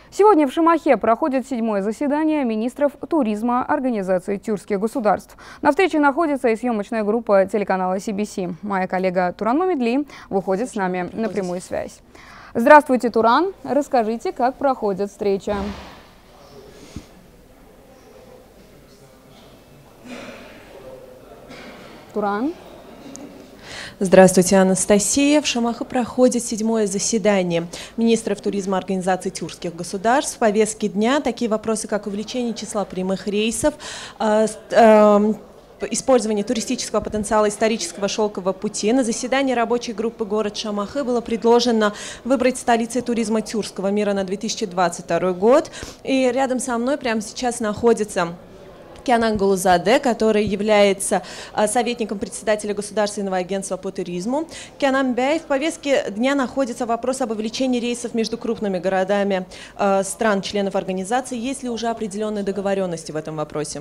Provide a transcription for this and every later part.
Сегодня в Шамахе проходит 7-е заседание министров туризма Организации тюркских государств. На встрече находится и съемочная группа телеканала CBC. Моя коллега Туран Мамедли выходит с нами на прямую связь. Здравствуйте, Туран. Расскажите, как проходит встреча. Туран. Здравствуйте, Анастасия. В Шамахе проходит 7-е заседание министров туризма Организации тюркских государств. В повестке дня такие вопросы, как увеличение числа прямых рейсов, использование туристического потенциала исторического шелкового пути. На заседании рабочей группы город Шамахе было предложено выбрать столицей туризма тюркского мира на 2022 год. И рядом со мной прямо сейчас находится Кенан Гулузаде, который является советником председателя Государственного агентства по туризму. Кенан Бей, в повестке дня находится вопрос об увеличении рейсов между крупными городами стран-членов организации. Есть ли уже определенные договоренности в этом вопросе?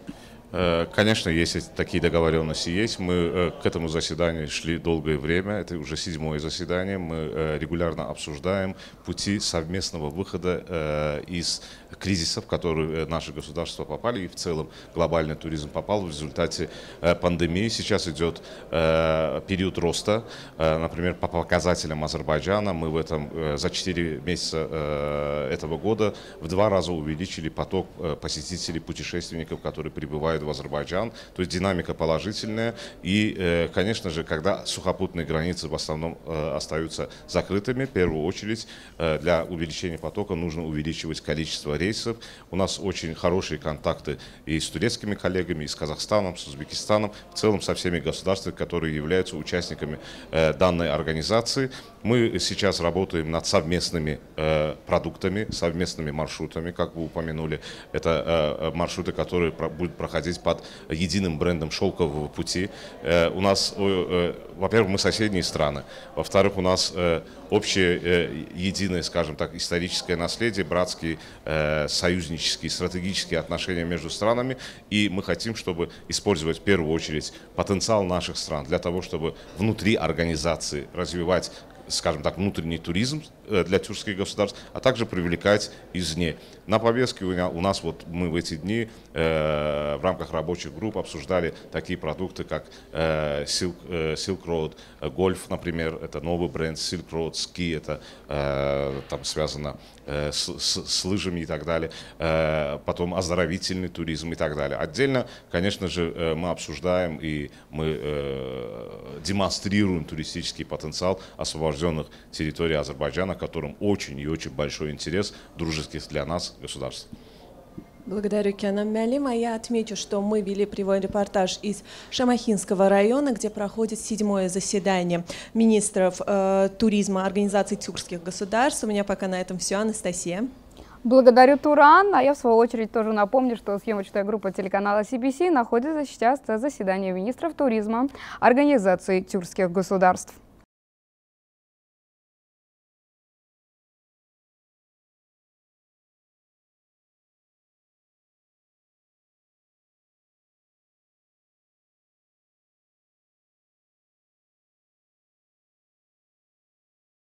Конечно, есть такие договоренности. Мы к этому заседанию шли долгое время. Это уже 7-е заседание. Мы регулярно обсуждаем пути совместного выхода из кризисов, в которые наши государства попали, и в целом глобальный туризм попал в результате пандемии. Сейчас идет период роста. Например, по показателям Азербайджана мы за 4 месяца этого года в 2 раза увеличили поток посетителей, путешественников, которые прибывают в Азербайджан. То есть динамика положительная. И, конечно же, когда сухопутные границы в основном остаются закрытыми, в первую очередь для увеличения потока нужно увеличивать количество рейсов. У нас очень хорошие контакты и с турецкими коллегами, и с Казахстаном, с Узбекистаном, в целом со всеми государствами, которые являются участниками данной организации. Мы сейчас работаем над совместными продуктами, совместными маршрутами, как вы упомянули. Это маршруты, которые будут проходить под единым брендом шелкового пути. У нас, во-первых, мы соседние страны. Во-вторых, у нас общее единое, скажем так, историческое наследие, братские, союзнические, стратегические отношения между странами. И мы хотим, чтобы использовать в первую очередь потенциал наших стран для того, чтобы внутри организации развивать, скажем так, внутренний туризм для тюркских государств, а также привлекать извне. На повестке у нас мы в эти дни в рамках рабочих групп обсуждали такие продукты, как Silk Road Golf, например, это новый бренд, Silk Road Ski, это там связано с лыжами и так далее, потом оздоровительный туризм и так далее. Отдельно, конечно же, мы обсуждаем и мы демонстрируем туристический потенциал освобожденных территорий Азербайджана, к которым очень и очень большой интерес дружеских для нас государств. Благодарю, Кенан Мялима. Я отмечу, что мы вели прямой репортаж из Шамахинского района, где проходит 7-е заседание министров туризма Организации тюркских государств. У меня пока на этом все. Анастасия. Благодарю, Туран. А я, в свою очередь, тоже напомню, что съемочная группа телеканала CBC находится сейчас на заседании министров туризма Организации тюркских государств.